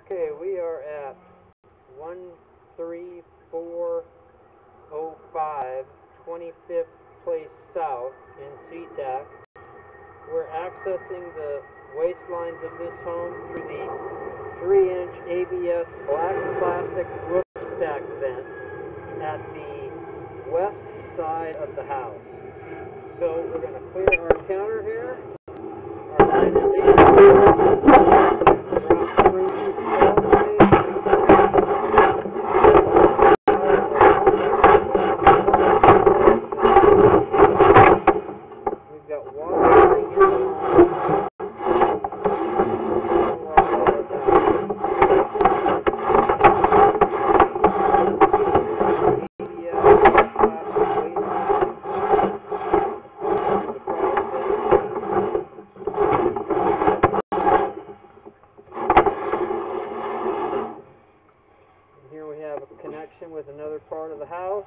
Okay, we are at 13405 25th Place South in SeaTac. We're accessing the waste lines of this home through the 3-inch ABS black plastic roof stack vent at the west side of the house. So we're going to clear our counter here. Our line is 8. We've got water running in the home. Here we have a connection with another part of the house.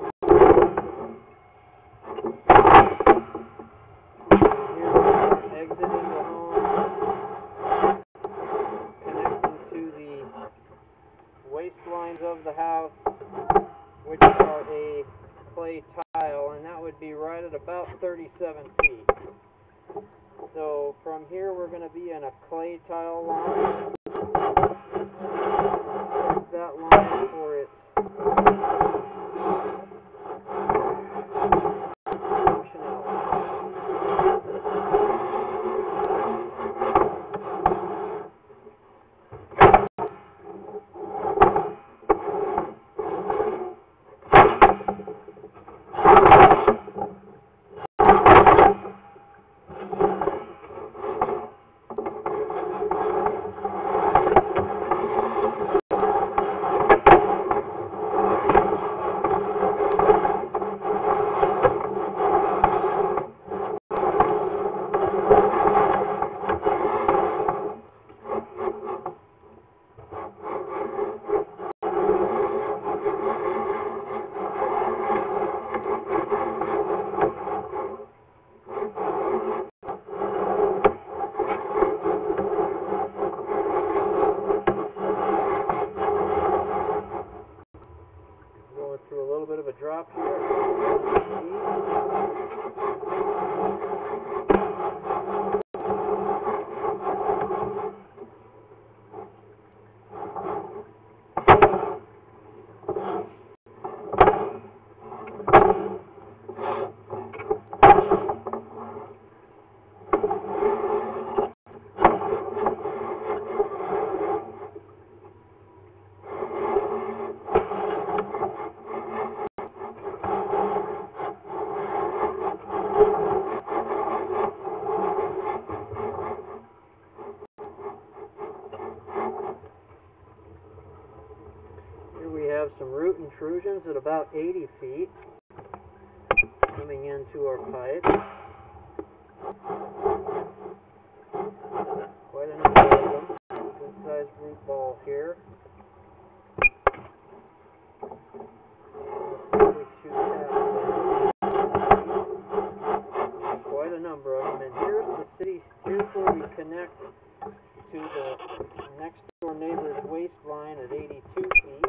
Here we are exiting the home, connecting to the waste lines of the house, which are a clay tile, and that would be right at about 37 feet. So from here we're going to be in a clay tile line. That line for its through a little bit of a drop here. Here we have some root intrusions at about 80 feet coming into our pipe. Quite a number of them. Good sized root ball here. Let's see if we shoot that. Quite a number of them. And here's the city. Here's where we connect to the next door neighbor's waste line at 82 feet.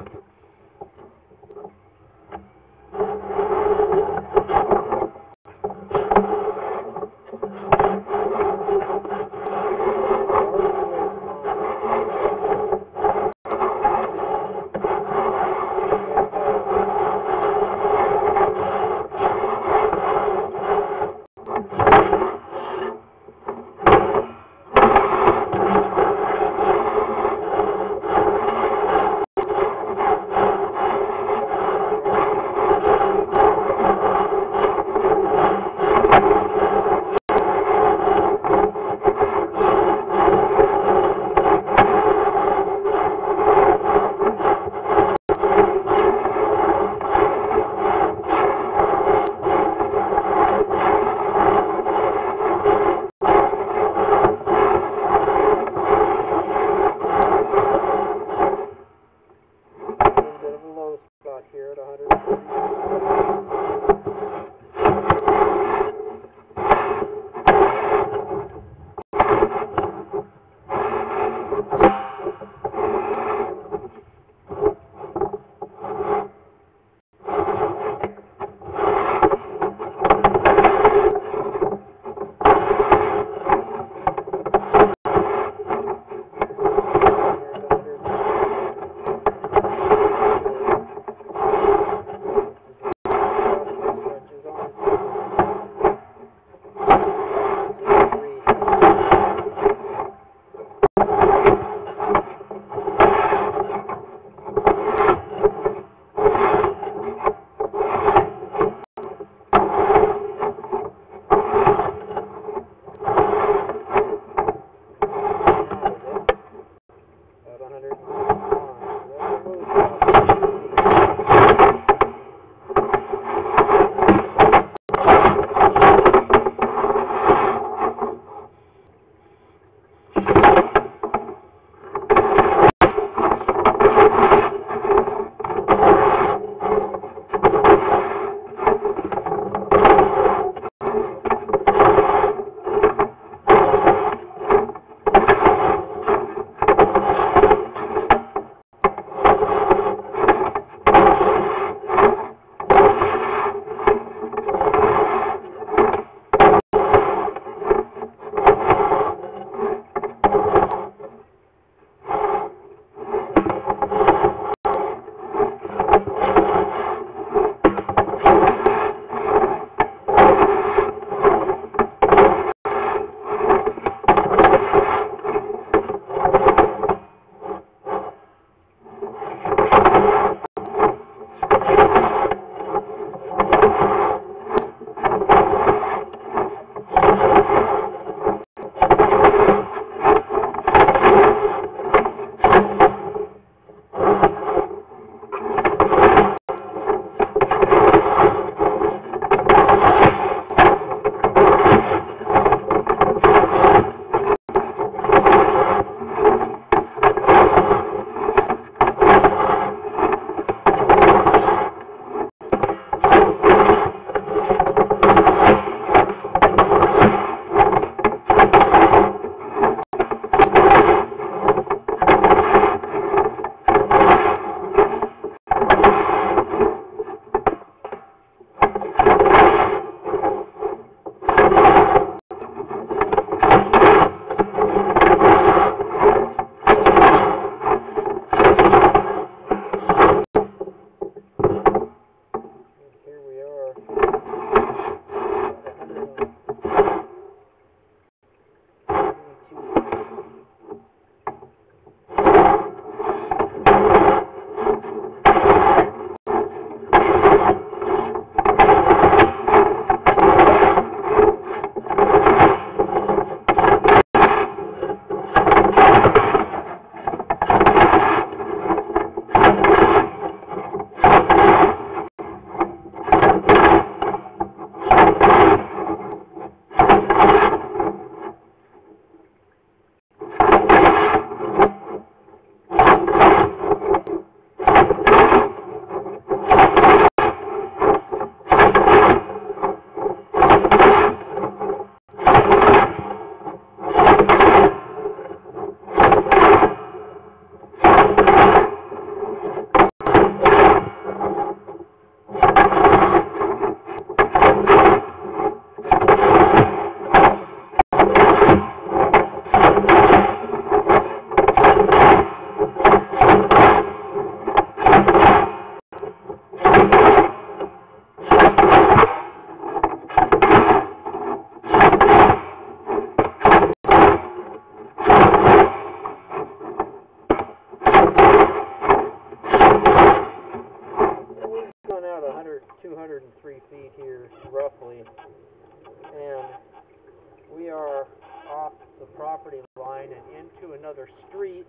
another street.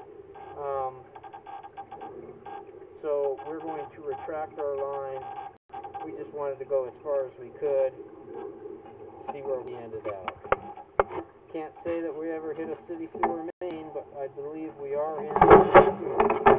So we're going to retract our line. We just wanted to go as far as we could, see where we ended up. Can't say that we ever hit a city sewer main, but I believe we are in the sewer.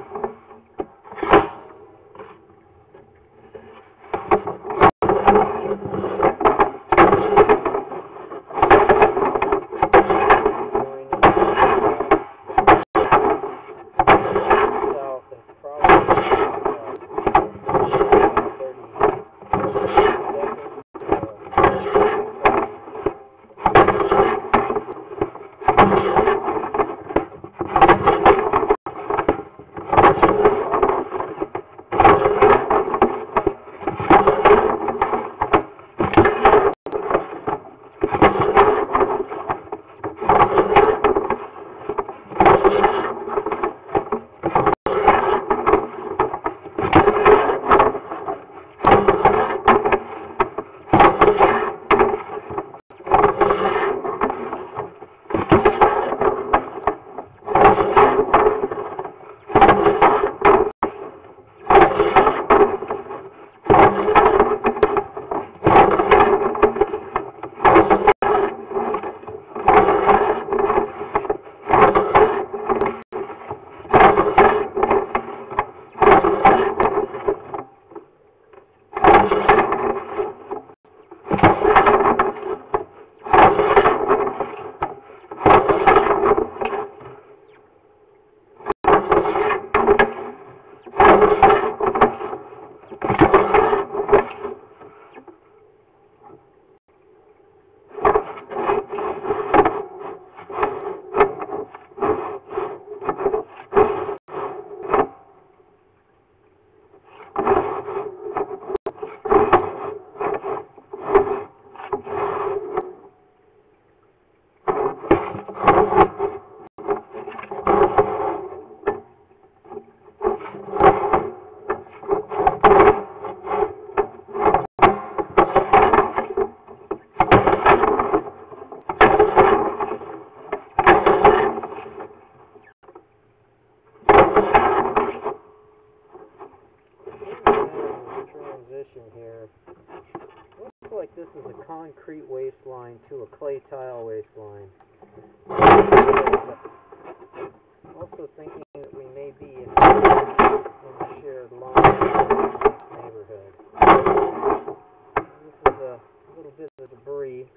Here. Looks like this is a concrete waistline to a clay tile waistline. Also thinking that we may be in a shared line in this neighborhood. This is a little bit of debris.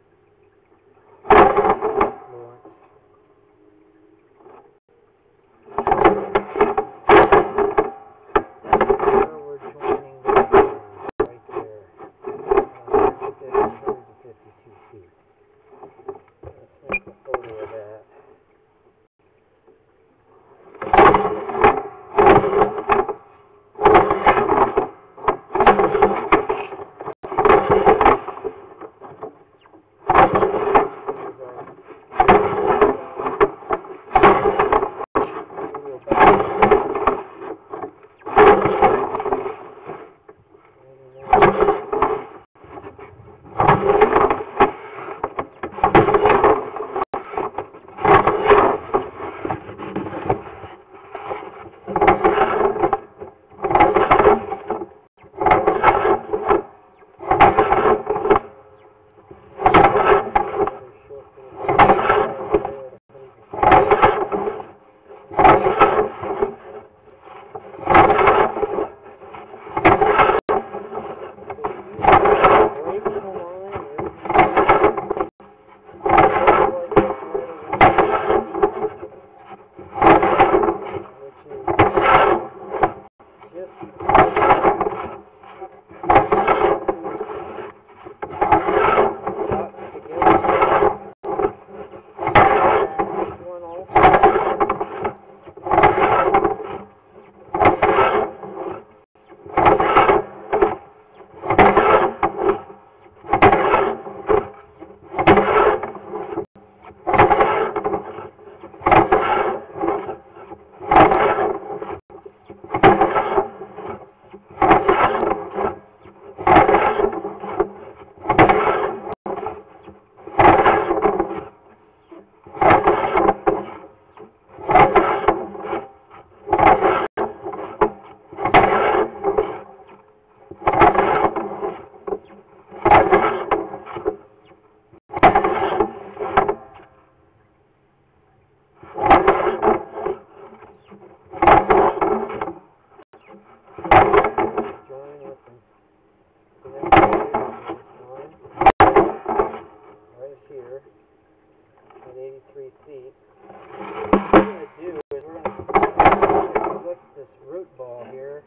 here at 83 feet. What we're going to do is we're going to look at this root ball here.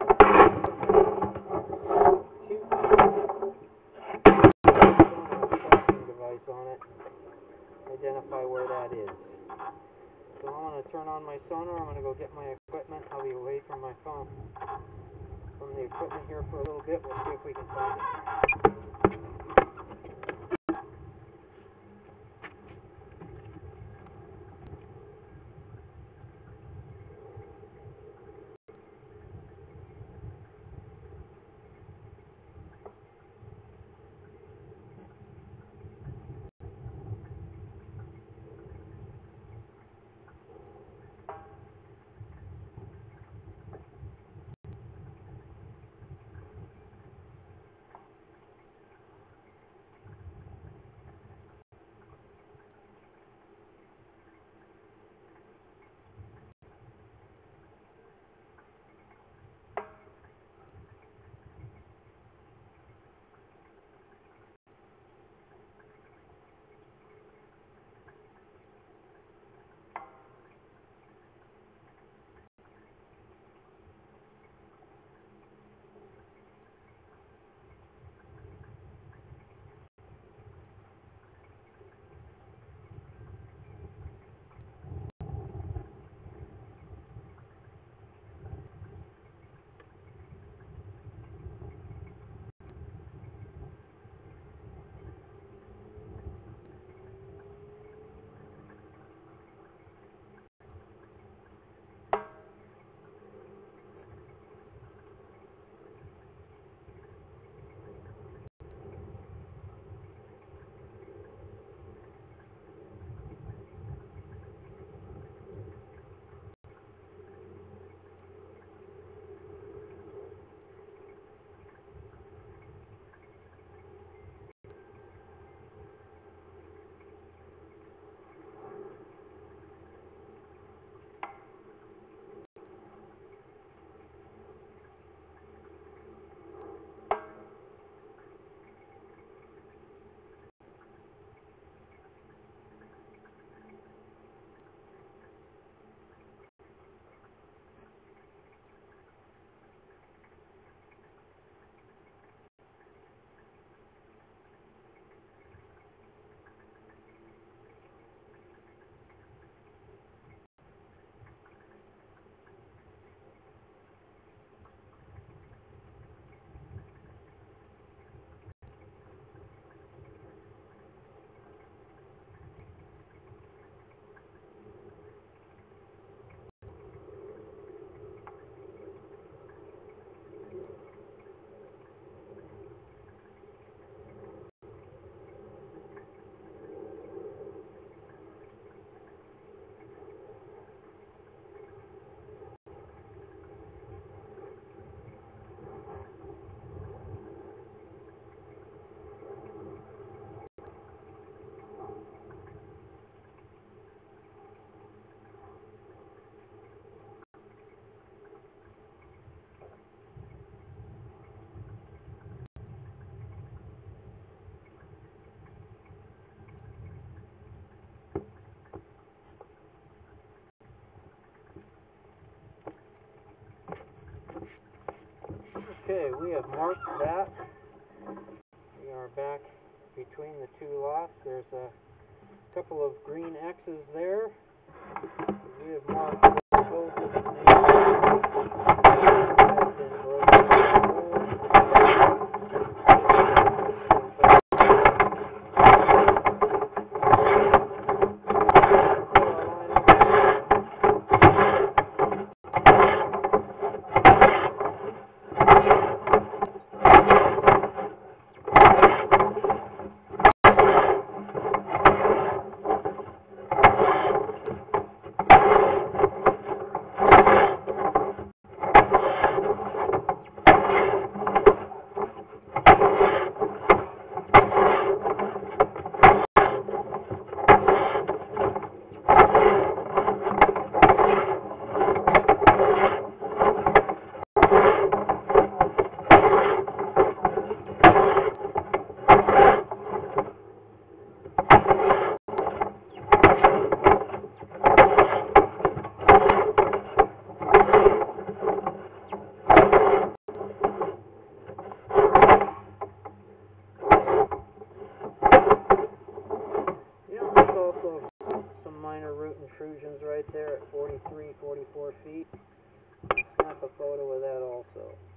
Tracking device on it. Identify where that is. So I'm going to turn on my sonar. I'm going to go get my equipment. I'll be away from my phone, from the equipment here for a little bit. We'll see if we can find it. Okay, we have marked that. We are back between the two lots. There's a couple of green X's there. We have marked both of the names have been broken. protrusions right there at 43, 44 feet. Snap a photo of that also.